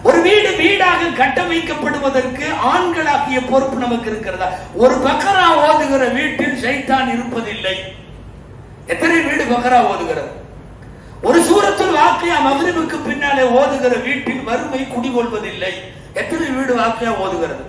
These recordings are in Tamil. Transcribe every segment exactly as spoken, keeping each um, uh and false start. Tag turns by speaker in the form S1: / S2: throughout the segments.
S1: ஒரு வீடு வீடாக கட்டமைக்கப்படுவதற்கு ஆண்களாகிய பொறுப்பு நமக்கு இருக்கிறதா? ஒரு பக்கரா ஓதுகிற வீட்டில் ஷைத்தான் இருப்பதில்லை. எத்தனை வீடு பக்கரா ஓதுகிறது? ஒரு சூரத்துல் வாக்கியா மக்ரிபுக்கு பின்னாலே ஓதுகிற வீட்டில் வறுமை குடிகொள்வதில்லை. எத்தனை வீடு வாக்கியா ஓதுகிறது?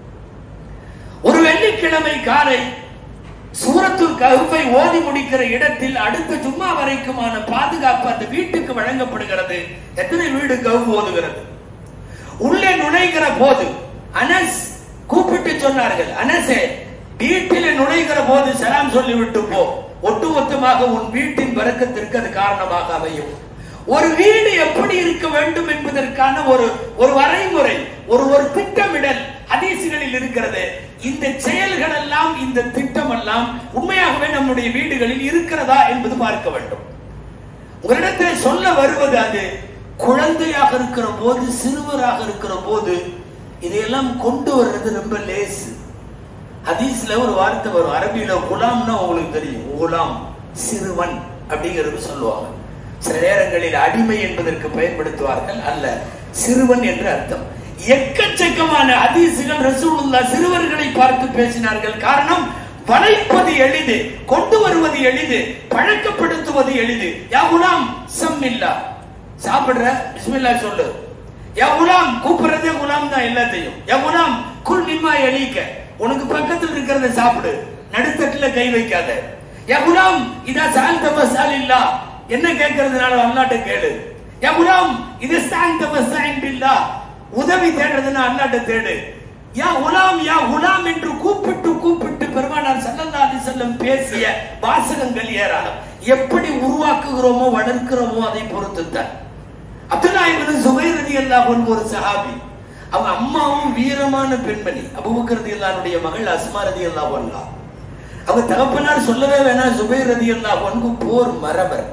S1: ஒரு வெள்ளிக்கிழமை காலை சூரத்துல் கஹ்ஃபை ஓதி முடிக்கிற இடத்தில் அடுத்த ஜும்மா வரைக்குமான பாதுகாப்பு அந்த வீட்டுக்கு வழங்கப்படுகிறது. எத்தனை வீடு கஹ்ஃப் ஓதுகிறது? உள்ளே நுழைகிற போது அனஸ் கூப்பிட்டு சொன்னார்கள், அனஸே, வீட்டில் நுழைகிற போது சலாம் சொல்லிவிட்டு போ, ஒட்டுமொத்தமாக உன் வீட்டின் பரக்கத்திற்கு அது காரணமாக அமையும். ஒரு வீடு எப்படி இருக்க வேண்டும் என்பதற்கான ஒரு ஒரு வரைமுறை, ஒரு ஒரு திட்டமிடல் ஹதீஸ்களில் இருக்கிறது. இந்த செயல்கள் எல்லாம், இந்த திட்டம் எல்லாம் உண்மையாகவே நம்முடைய வீடுகளில் இருக்கிறதா என்பது பார்க்க வேண்டும். உங்களிடத்தில் சொல்ல வருவது அது குழந்தையாக இருக்கிற போது, சிறுவராக இருக்கிற போது இதையெல்லாம் கொண்டு வர்றது ரொம்ப லேசு. ஹதீஸ்ல ஒரு வார்த்தை வரும் அரபியில, குலாம்னா உங்களுக்கு தெரியும், குலாம் சிறுவன் அப்படிங்கிறது சொல்லுவாங்க. சில நேரங்களில் அடிமை என்பதற்கு பயன்படுத்துவார்கள், அல்ல சிறுவன் என்று அர்த்தம். எக்கச்சக்கமான ஹதீசுகள் ரசூலுல்லாஹ் சிறுவர்களை பார்த்து பேசினார்கள். காரணம், வளைப்பது எளிது, கொண்டு வருவது எளிது, பழக்கப்படுத்துவது எளிது. யா குலாம் சம்மில்லா, சாப்பிடுற பிஸ்மில்லா சொல்லு. யா குலாம், கூப்பிடுறதே குலாம் தான் எல்லாத்தையும். யா குலாம் குல் மிம்மா யலீக, உனக்கு பக்கத்தில் இருக்கிறத சாப்பிடு, நடுத்தட்டுல கை வைக்காத. யா குலாம் இதா சாந்த மசாலில்லா, என்ன கேட்கறதுனால அல்லாஹ்ட்ட கேளு. யா குலாம் இது சாந்த மசாயின் பில்லா, உதவி தேடுறதுன்னா அல்லாஹ்ட்ட தேடு. யா குலாம் யா குலாம் என்று கூப்பிட்டு கூப்பிட்டு பெருமானார் ஸல்லல்லாஹு அலைஹி வஸல்லம் பேசிய வாசகங்கள் ஏராளம். எப்படி உருவாக்குகிறோமோ வளர்க்கிறோமோ அதை பொறுத்துத்தான். அப்துல்லாஹ் இப்னு ஸுபைர் ரலியல்லாஹு அன்ஹு ஒரு சஹாபி. அவங்க அம்மாவும் வீரமான பெண்மணி, அபூபக்கர் ரலியல்லாஹுடைய மகள் அஸ்மா ரலியல்லாஹு அன்ஹா. அவங்க தகப்பனார் சொல்லவே வேணாம், ஸுபைர் ரலியல்லாஹு அன்ஹு போர் மரபர்.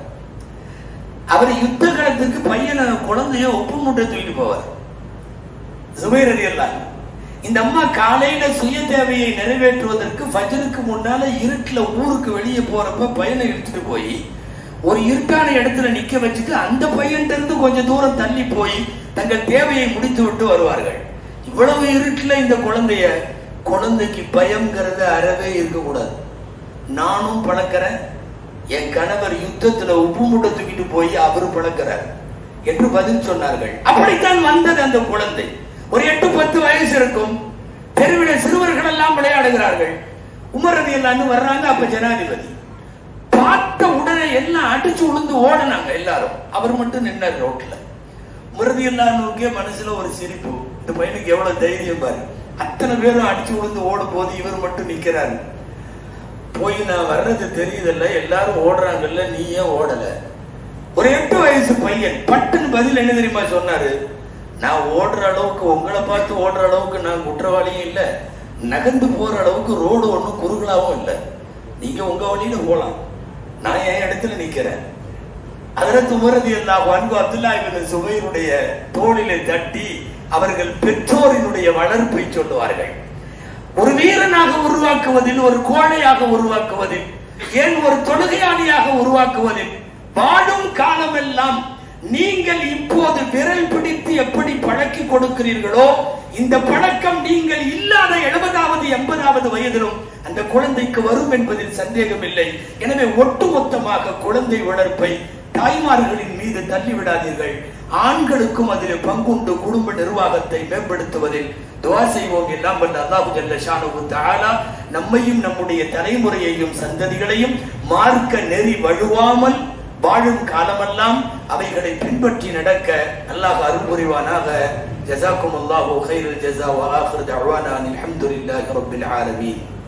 S1: அவர் யுத்த காலத்துக்கு பையனை குழந்தைய ஒப்பு மூட்டை தூக்கிட்டு போவார் ஸுபைர் ரலியல்லாஹு. இந்த அம்மா காலையில சுய தேவையை நிறைவேற்றுவதற்கு ஃபஜ்ருக்கு முன்னால இருட்டுல ஊருக்கு வெளியே போறப்ப பையனை இழுத்துட்டு போய் ஒரு இருட்டான இடத்துல நிக்க வச்சுட்டு அந்த பையன் இருந்து கொஞ்சம் தூரம் தள்ளி போய் தங்கள் தேவையை முடித்து விட்டு வருவார்கள். இவ்வளவு இருட்டுல இந்த குழந்தைய, குழந்தைக்கு பயம்ங்கிறது அறவே இருக்கக்கூடாது. நானும் பழக்கிறேன், என் கணவர் யுத்தத்துல உப்பு மூட்டை தூக்கிட்டு போய் அவரு பழக்கிறார் என்று பதில் சொன்னார்கள். அப்படித்தான் வந்தது அந்த குழந்தை. ஒரு எட்டு பத்து வயசு இருக்கும். தெருவில சிறுவர்கள் எல்லாம் விளையாடுகிறார்கள். உமர் ரலியல்லாஹு வர்றாங்க. அப்ப ஜனாதிபதி பார்த்த உடனே எல்லாம் அடிச்சு உளுந்து ஓடனாங்க எல்லாரும். அவர் மட்டும் நின்னார் ரோட்ல. உமர் ரலியல்லாஹுக்கே மனசுல ஒரு சிரிப்பு, இந்த பையனுக்கு எவ்வளவு தைரியம் பாரு, அத்தனை பேரும் அடிச்சு உளுந்து ஓடும் போது இவர் மட்டும் நிக்கிறாரு. போய் நான் வர்றது தெரியுதல்ல, எல்லாரும் ஓடுறாங்கல்ல, நீ ஏன் ஓடல? ஒரு எட்டு வயசு பையன் பட்டுன்னு பதில் என்ன தெரியுமா சொன்னாரு? நான் ஓடுற அளவுக்கு, உங்களை பார்த்து ஓடுற அளவுக்கு நான் குற்றவாளியும் இல்லை, நகர்ந்து போற அளவுக்கு ரோடு ஒன்றும் குறுகலாவும் இல்லை. நீங்க உங்க வழியில போலாம், நான் என் இடத்துல நிக்கிறேன். ஹஜ்ரத் உமர் ரலியல்லாஹு அன்ஹு அப்துல்லாஹ் இப்னு ஸுபைருடைய தோளிலே தட்டி அவர்கள் பெற்றோரினுடைய வளர்ப்பை சொல்லுவார்கள். ஒரு வீரனாக உருவாக்குவதில், ஒரு கோழையாக உருவாக்குவதில், ஏன் ஒரு தொழுகையாளியாக உருவாக்குவதில், வாழும் காலமெல்லாம் நீங்கள் இப்போது விரல் பிடித்து எப்படி பழக்கி கொடுக்கிறீர்களோ, இந்த பழக்கம் நீங்கள் இல்லாத எழுபதாவது எண்பதாவது வயதிலும் அந்த குழந்தைக்கு வரும் என்பதில் சந்தேகம் இல்லை. எனவே ஒட்டுமொத்தமாக குழந்தை வளர்ப்பை தாய்மார்களின் மீது தள்ளிவிடாதீர்கள். ஆண்களுக்கும் அதில் பங்குண்டு குடும்ப நிர்வாகத்தை மேம்படுத்துவதில் துஆ செய்வோம். எல்லாம் வல்ல அல்லாஹ் ஜல்ல ஷானுஹு தஆலா நம்மையும் நம்முடைய தலைமுறையையும் சந்ததிகளையும் மார்க்க நெறி வழுவாமல் வாழும் காலமெல்லாம் அவைகளை பின்பற்றி நடக்க அல்லாஹ் அருள் புரிவானாக. ஜஸாக்குமுல்லாஹு கைரல் ஜஸா வ ஆகிரு தஅவானா அல்ஹம்துலில்லாஹி ரப்பில் ஆலமீன்.